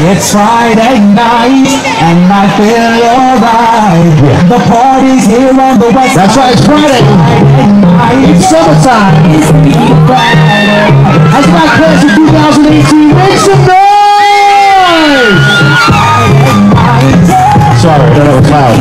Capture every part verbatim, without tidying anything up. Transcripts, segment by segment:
It's Friday night and I feel alright. Yeah. The party's here on the west. That's right, it's Friday. Friday it's summertime. It's Friday. That's my class of two thousand eighteen. Make some noise! Sorry, I don't have a cloud.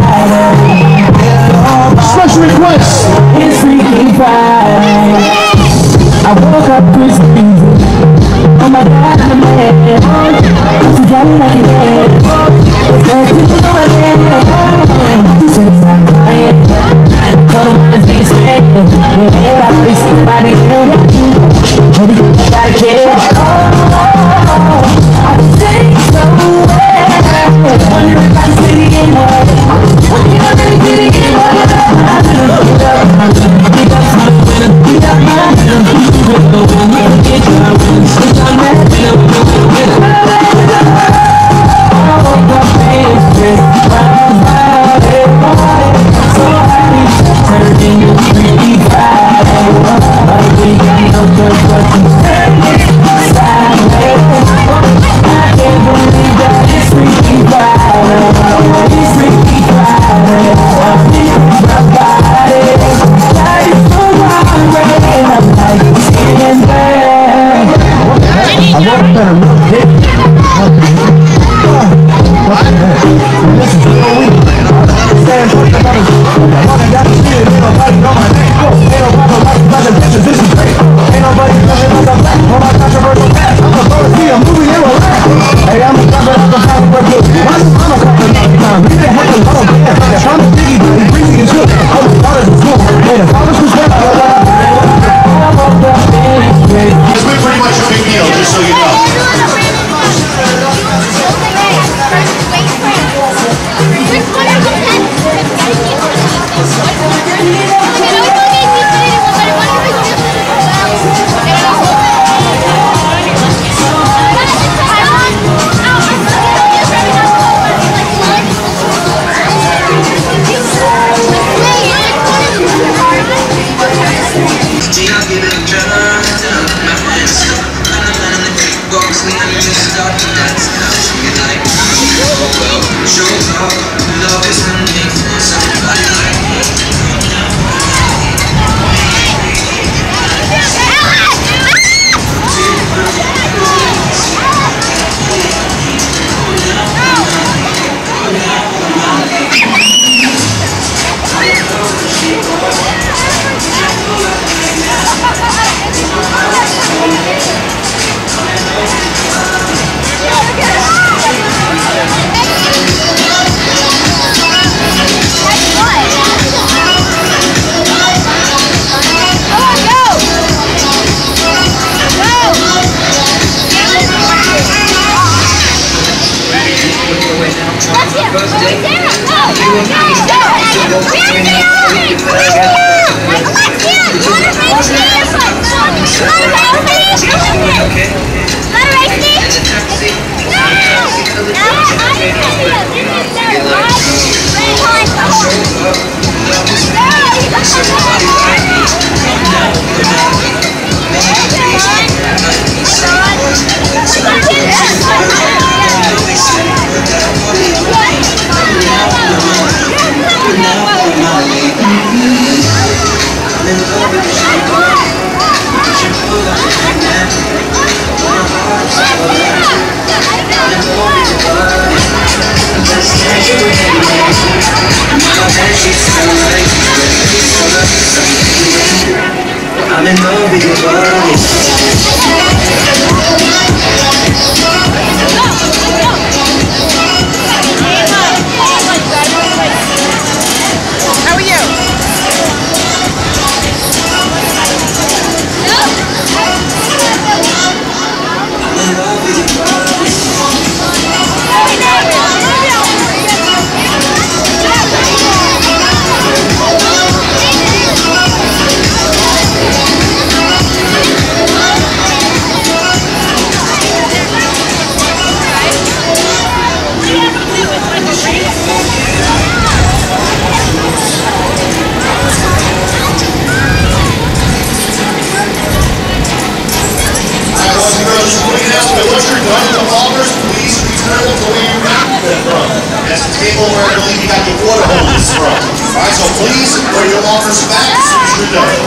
Special request. It's Freaky Friday. I woke up Christmas. Oh my God, I'm mad. She got me like it head. There's people on my head. She said it's not quiet. Come on, let's be straight. Everybody, somebody, everybody gotta care. Oh, I think so well. Wonder if I can sit again. You know that we did it again. Pick up my winner, pick up my winner. With the winner, get my winner. Switch on that winner, winner, winner. I woke up feeling stressed, round, round, everybody. So happy, turned into Freaky Friday. I think I know just what you said. Saturday. I can't believe that it's Freaky Friday. It's Freaky Friday. I feel my body. Life is so wild, and I'm like sitting there. I want to better look dick. What the heck? This is real weak. Stand for the brothers. I want to got the shit. Ain't nobody know my name. Ain't no problem like the other bitches. This is great. Ain't nobody coming like I'm black. On my controversial path. I'm gonna go to see a movie and relax. Hey, I'm a cover of the power for good. I'm a cover of the time. Leave the heck alone. They're trying to dig you. Bring me into it. I'm a father of school. Hey, the father's respect. It's been pretty much a big deal, just so you know. I'm in love with your body. How are you? I'm in love with your body. table to where you got it from. That's the table where I believe you got your water hose from. Alright, so please put your walkers back as soon as you're done.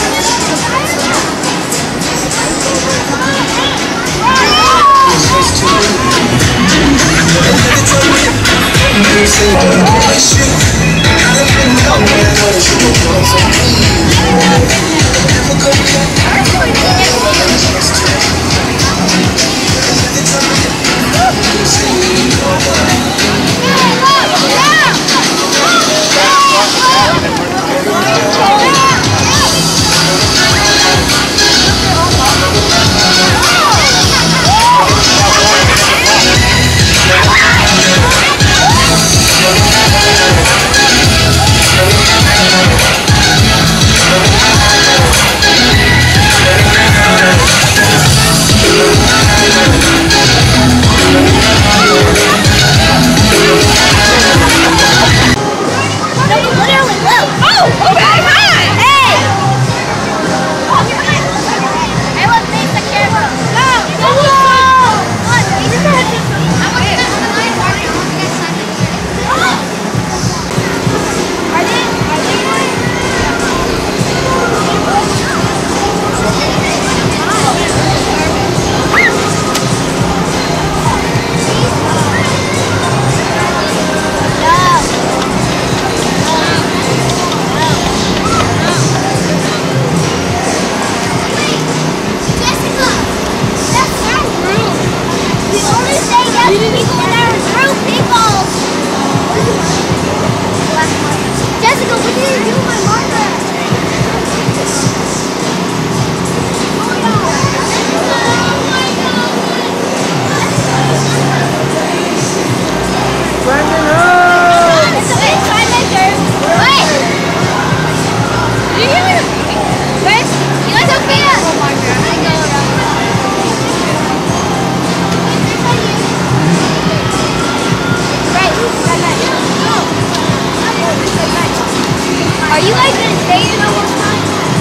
Are you guys gonna stay in the whole time?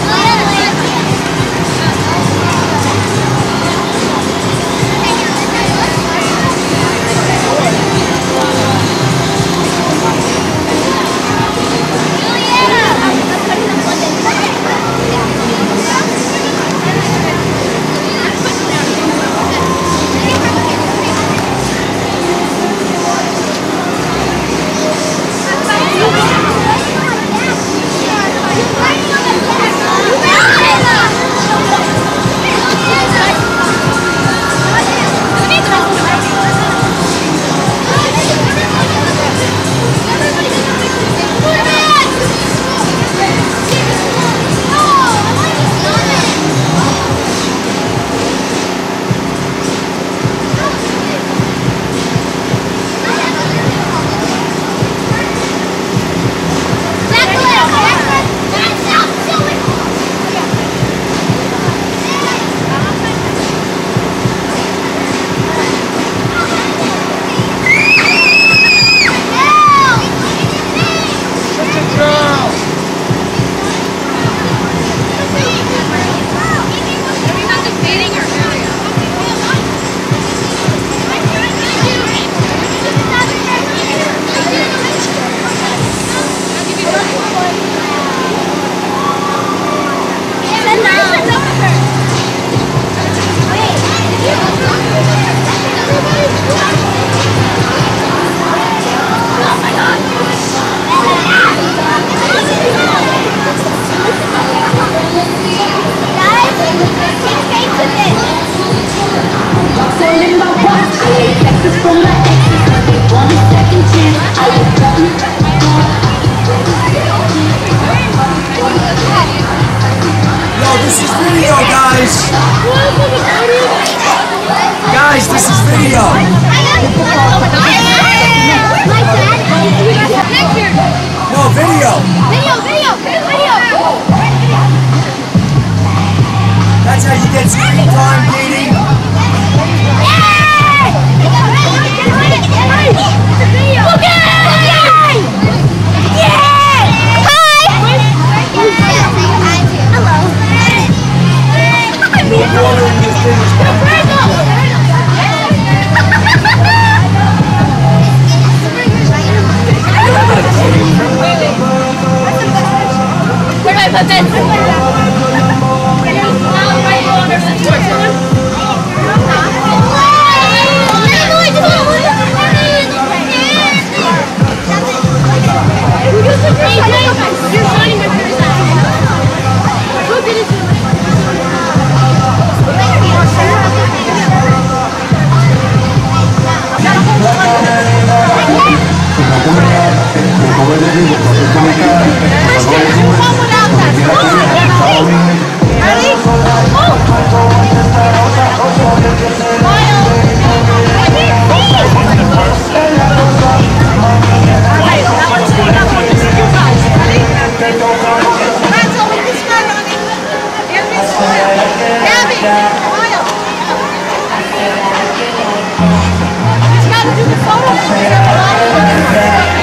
Guys, this is video. No, video. Video, video, video. That's how you get screen time, Katie. Hello. But then, He's got to do the photo.